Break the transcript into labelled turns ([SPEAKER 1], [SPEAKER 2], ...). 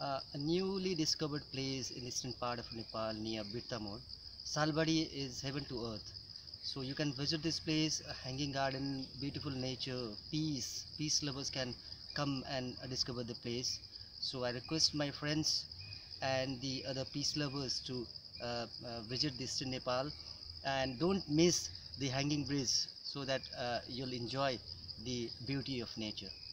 [SPEAKER 1] A newly discovered place in eastern part of Nepal near Birtamode. Salbari is heaven to earth. So you can visit this place, a hanging garden, beautiful nature, peace. Peace lovers can come and discover the place. So I request my friends and the other peace lovers to visit this in Nepal, and don't miss the hanging bridge so that you'll enjoy the beauty of nature.